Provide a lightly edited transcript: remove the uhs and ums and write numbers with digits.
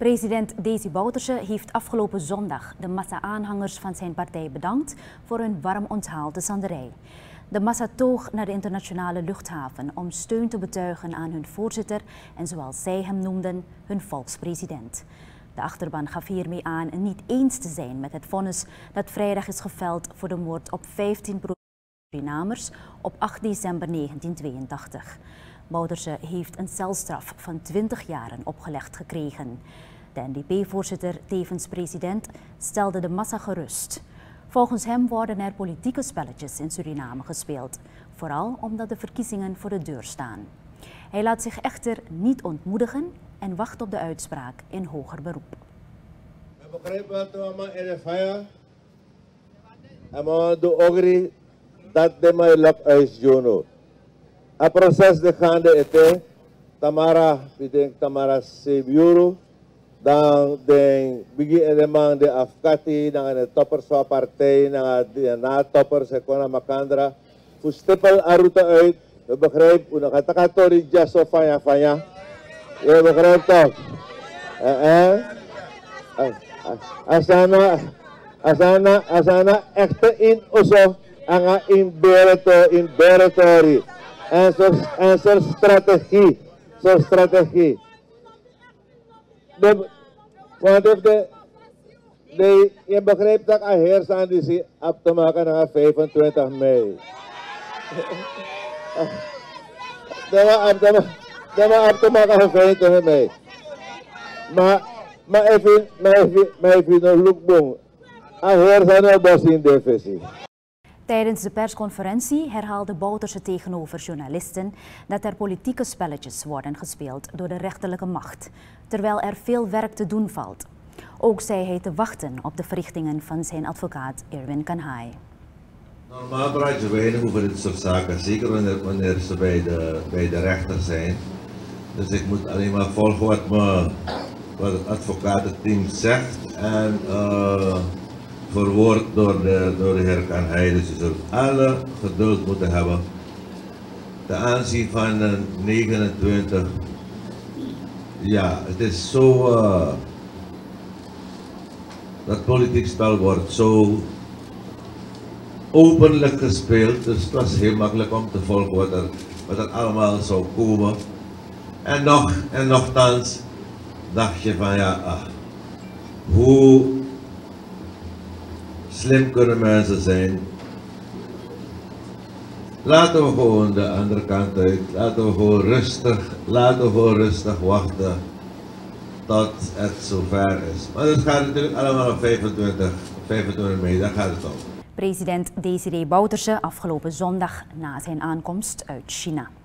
President Desi Bouterse heeft afgelopen zondag de massa-aanhangers van zijn partij bedankt voor hun warm onthaal te Sanderij. De massa toog naar de internationale luchthaven om steun te betuigen aan hun voorzitter en, zoals zij hem noemden, hun volkspresident. De achterban gaf hiermee aan niet eens te zijn met het vonnis dat vrijdag is geveld voor de moord op 15 Surinamers op 8 december 1982. Bouterse heeft een celstraf van 20 jaren opgelegd gekregen. De NDP-voorzitter, tevens president, stelde de massa gerust. Volgens hem worden er politieke spelletjes in Suriname gespeeld, vooral omdat de verkiezingen voor de deur staan. Hij laat zich echter niet ontmoedigen en wacht op de uitspraak in hoger beroep. We begrijpen dat we allemaal in de fire. En we doen ook dat de mij lap uit Jono. Het proces de gaande ete, Tamara Sebiuru, dan de bigi element de afkati, dan de toppers van partij, dan de na-toppers, Ekona Makandra. Voor stippel aruta uit, we begrijpen, we gaan takatori jaso fanya. Je begrijpt toch? Asana echte in oso, anga in beretori. En zo'n strategie. Want je begrijpt dat een heersandissie op te maken naar 25 mei. Dat we op te maken naar 25 mei. Maar even nog lookboom. Een heersandissie was in defensie. Tijdens de persconferentie herhaalde Bouterse tegenover journalisten dat er politieke spelletjes worden gespeeld door de rechterlijke macht, terwijl er veel werk te doen valt. Ook zei hij te wachten op de verrichtingen van zijn advocaat Irwin Kanhai. Normaal praat je weinig over dit soort zaken, zeker wanneer ze bij de rechter zijn. Dus ik moet alleen maar volgen wat het advocatenteam zegt en verwoord door de heer Kanhai. Dus je zult alle geduld moeten hebben. Ten aanzien van 29, ja, het is zo, dat politiek spel wordt zo openlijk gespeeld, dus het was heel makkelijk om te volgen wat er allemaal zou komen. En nochtans dacht je van ja, hoe slim kunnen mensen zijn. Laten we gewoon de andere kant uit. Laten we gewoon rustig wachten tot het zover is. Maar het gaat natuurlijk allemaal op 25 mei, daar gaat het om. President Desi Bouterse afgelopen zondag na zijn aankomst uit China.